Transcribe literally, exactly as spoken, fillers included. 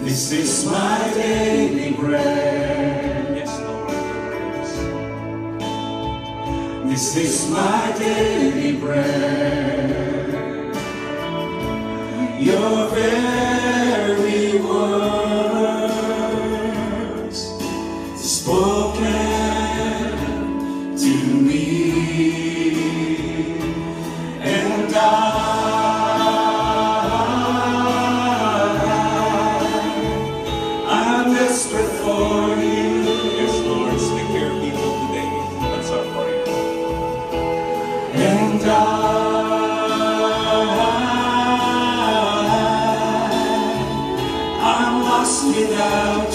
This is my daily bread. Yes, Lord, your words. This is my daily bread. Your very words spoken to me, and I, I'm desperate for you. Yes, Lord, speak to your people today. That's our prayer. And I, I'm lost without